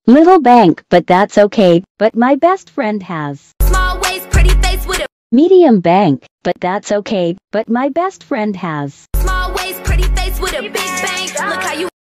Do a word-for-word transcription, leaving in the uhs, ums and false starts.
Little bank, but that's okay, but my best friend has. Small waist, pretty face with a Medium bank, but that's okay, but my best friend has. small waist, pretty face with a big bank. Look how you